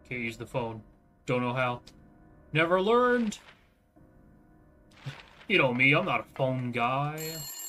Can't use the phone. Don't know how. Never learned. You know me, I'm not a phone guy.